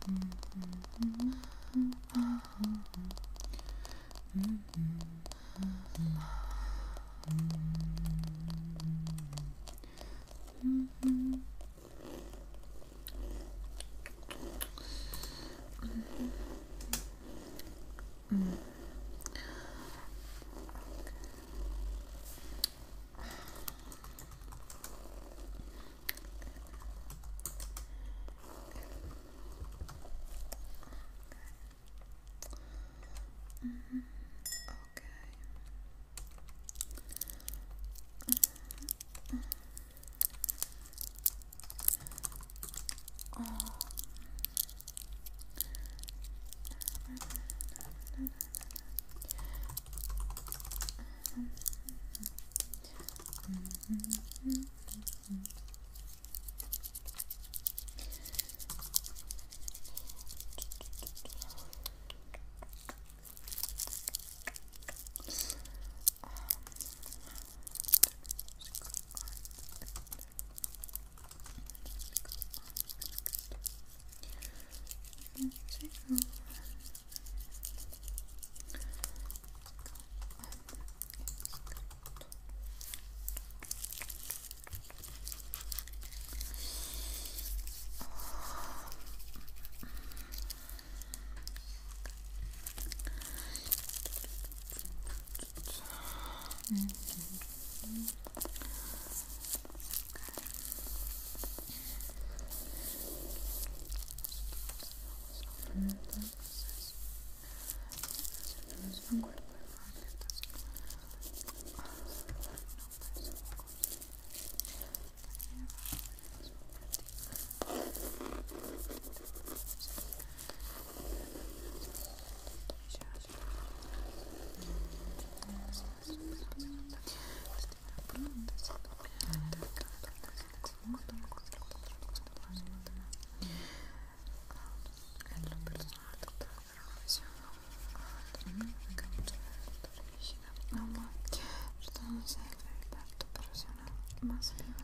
Más viva.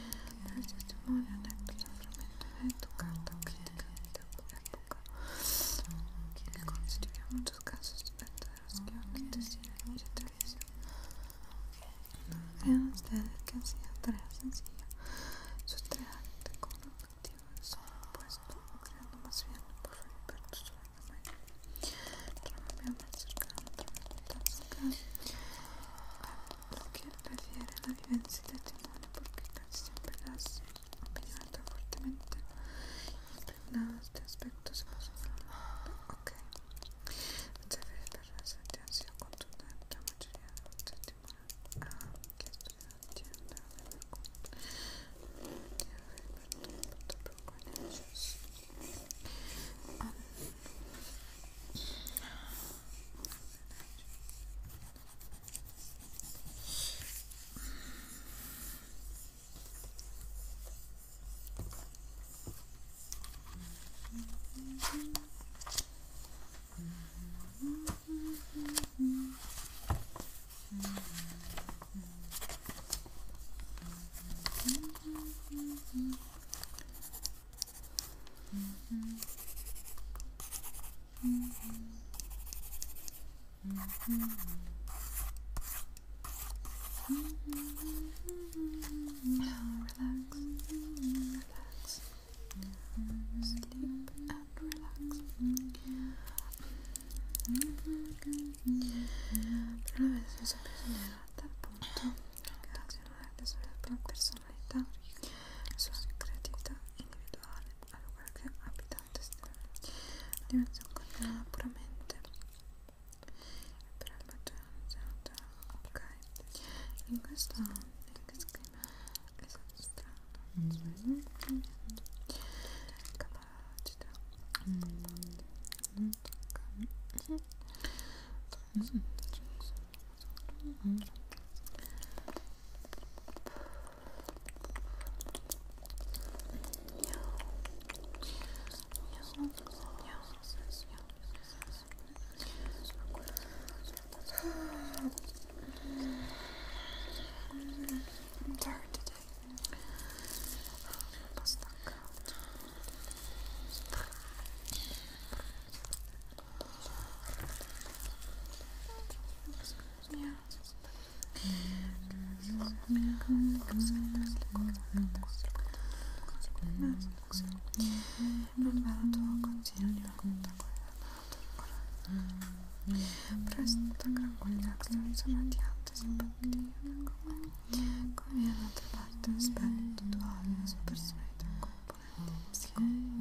El testimonio, anécdota, fragmento de tu carta, crítica de tu época, que constituye muchos casos verdaderos guiones de cine y de televisión. Vean ustedes que ha sido tarea sencilla, sustraerte con un objetivo de supuesto, creando más bien por Filiberto sobre la mañana. Revolvió más cercano, tan cercano a lo que refiere a la vivencia de testimonio, porque casi siempre las opiniones tan fuertemente impregnadas de aspectos emocionales. Ok. Muchas veces la sentencia ha sido contundente. La mayoría de los testimonios que he estudiado tienen que ver con ellos. Pero a veces se empieza a llegar a tal punto que la acción sobre la personalidad, su creatividad individual, al lugar que habitantes de la dimensión condenada puramente, pero el patrón se nota, ok, en questo clima es abstracto, capacità, non valuto continuamente presta gran qualità radiante simpatia come è un'altra parte aspetto duale la sua personalità componente si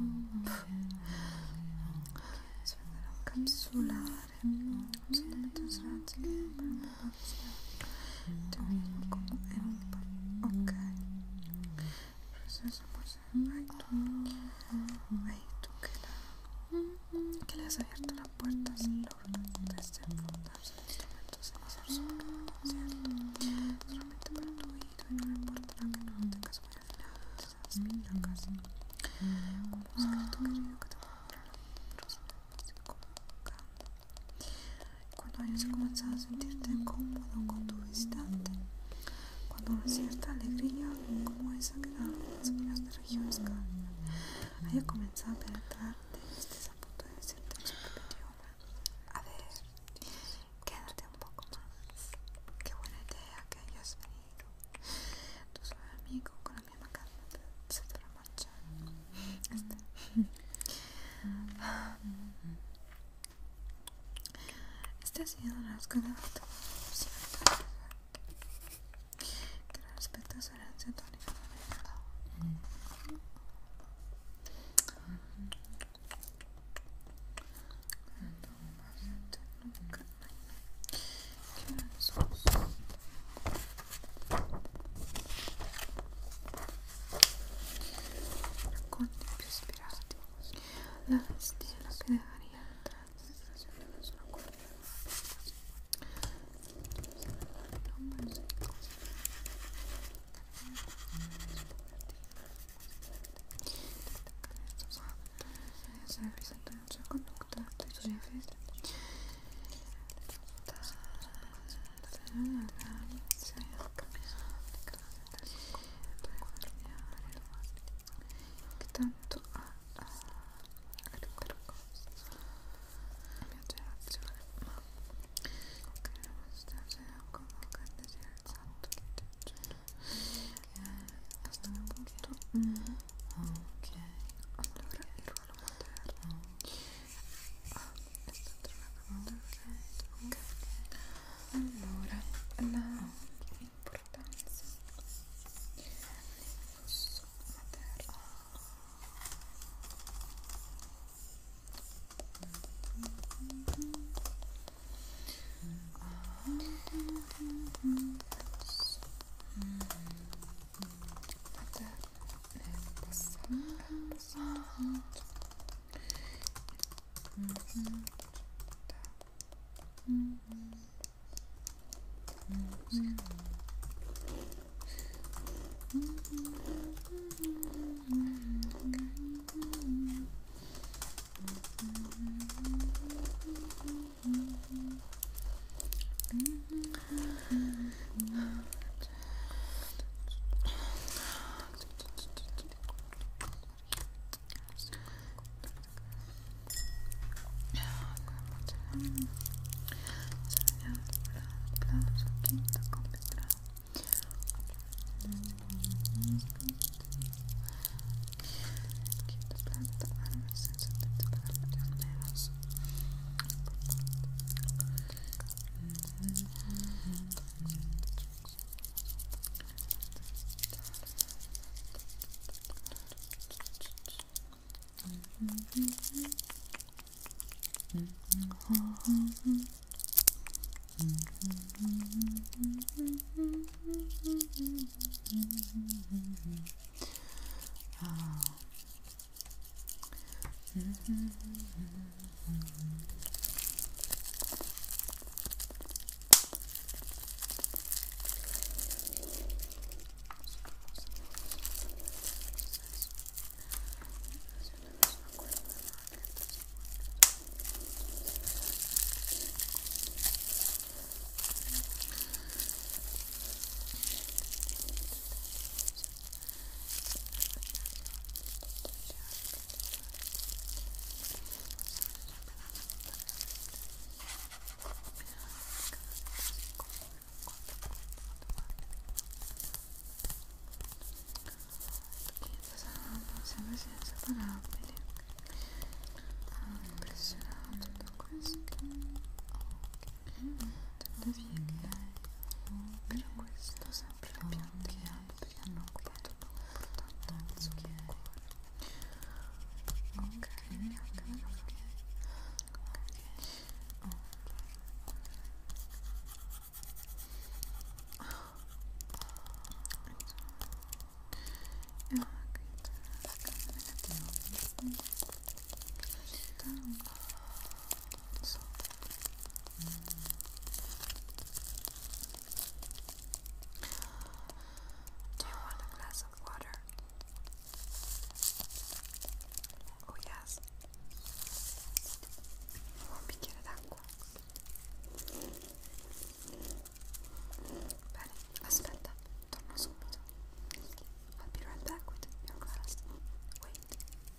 vengono a capsulare solamente usarsi ok vai tu che le has abierto la puerta sin logro desde el fondo en este momento se dice cierto solamente para tu oído y no importa que no lo tengas muy afinado te sabes bien la casa como un secreto querido que te va a comprar cuando hayas comenzado a sentirte cómodo con tu visitante cuando una cierta alegría como esa que dan las amigas de regiones cálidas haya comenzado a penetrarte y estés a punto de decirte en su propio idioma a ver, quédate un poco más qué buena idea que hayas venido tu suave amigo con la misma calma se te va a marchar este ha sido una escala que respecta a su herencia tónica familiar racconti più ispirati la stella che dejaría la sensazione di una corda essere presente in un suo condotta dei suoi effetti che tanto ha qualcosa la mia generazione ma che nonostante come grande sia il santo basta appunto allora il ruolo materno è stato trovato ok allora l'importanza dell'influsso materno nel passato quinta completerà quinta planta arma senza tette per almeno So. Do you want a glass of water? Oh yes. Un bicchiere d'acqua. Bene, aspetta, torno subito. I'll be right back with your glass. Wait.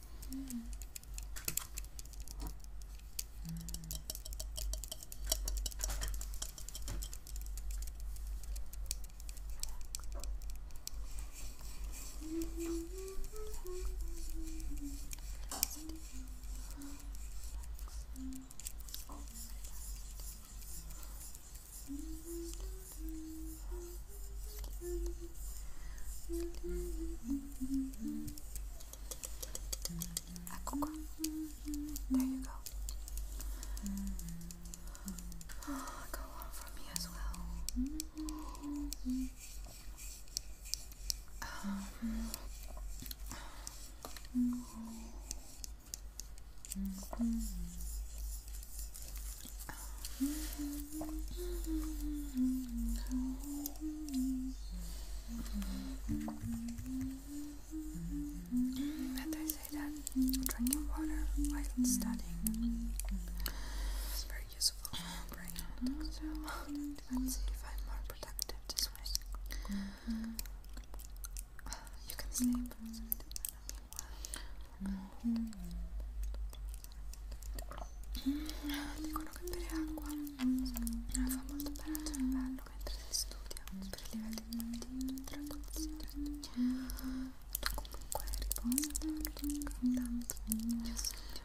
Ecco qua. There you go. Go on for me as well. And I say that drinking water while studying is very useful for your brain. So let's see if I'm more productive this way. You can sleep. Dicono che bere acqua fa molto bene al cervello mentre si studia per i livelli cognitivi e della cognizione. Tu comunque riposa tanto. Io senti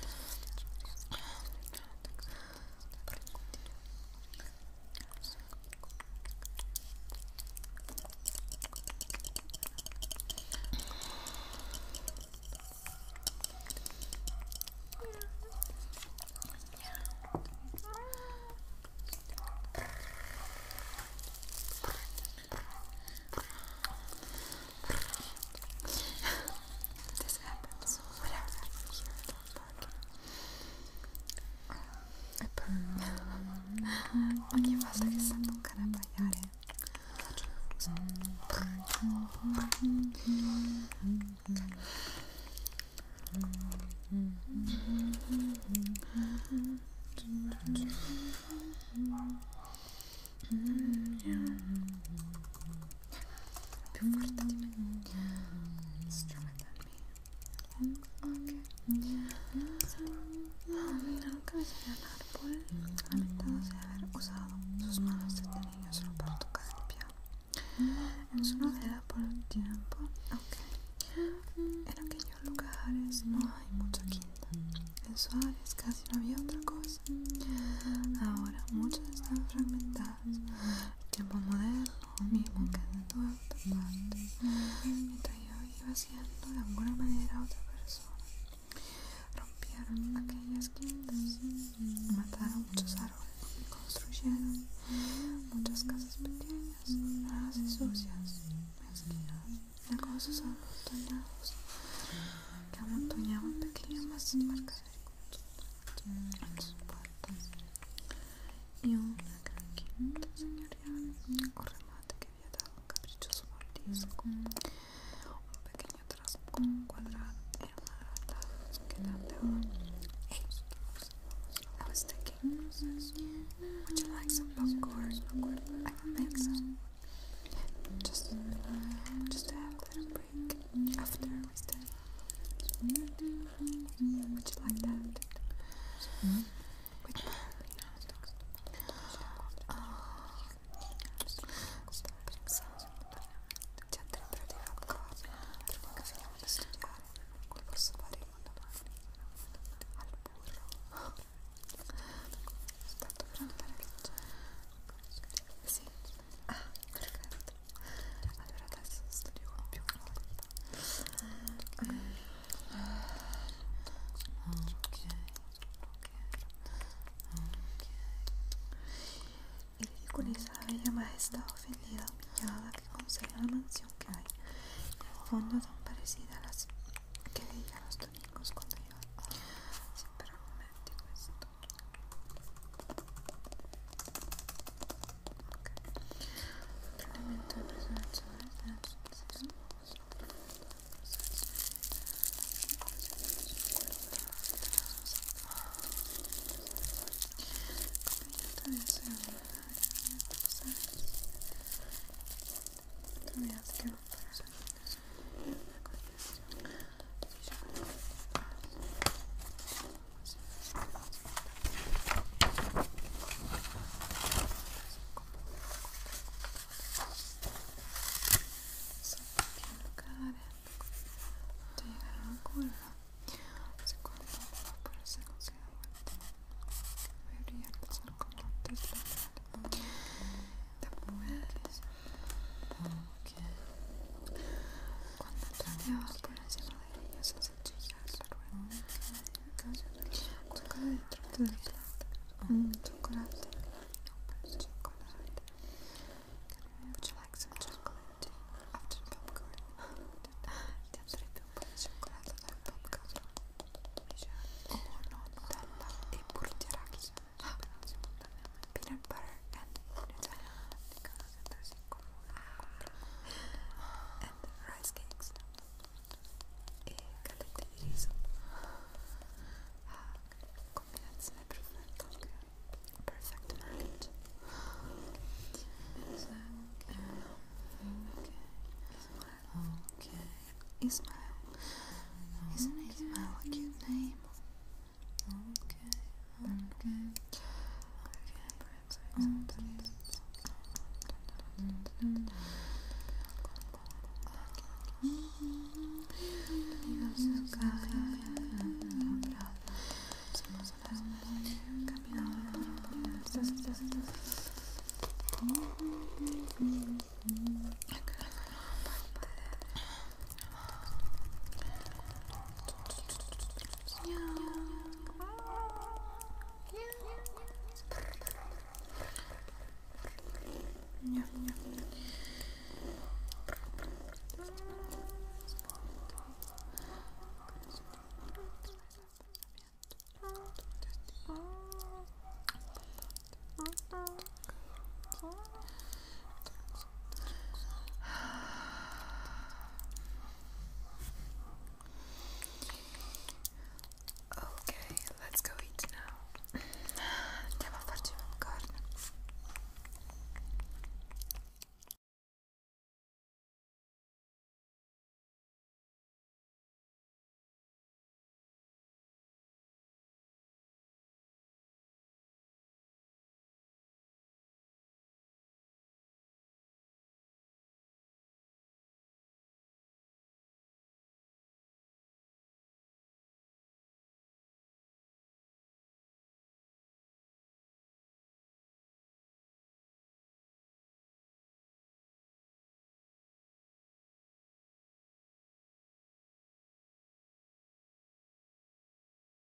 this happens whenever I hear them barking. E poi ogni volta che sento un cane abbaiare faccio il fuso. Più forte di me. Stronger than me. Ok. Nunca me salió un árbol. Lamentándose de haber usado sus manos de niño solo para tocar el piano. En su novela por un tiempo. Ok. En aquellos lugares no hay mucha quinta. En su área casi no había otra cosa. Ahora muchos están fragmentados. El tiempo moderno mismo que de toda otra parte. Mientras yo iba siendo de alguna manera otra persona. Rompieron aquellas quintas, mataron muchos árboles y construyeron muchas casas pequeñas, raras y sucias, mezquinas, negocios amontonados que amontonaban pequeños más mercadería en sus puertas y una gran quinta señorial o remate que había dado un caprichoso mordisco, un pequeño trascón cuadrado en una agrandada que dan de oro. Hey, I was thinking, would you like some popcorn? I can make some. Just to have a little break after we study. Would you like that? With ti andrebbero di fare cose prima che finiamo di studiare, poi posso fare un domani al burro. Tanto per andare a leggere. Sì. Ah, perfetto. Allora adesso studio con più calma. Y ridiculiza a la bella maestra ofendida, humillada, que concede una mansión que hay en el fondo tan parecida a las que veía los domingos cuando iba. Sí, pero y trata de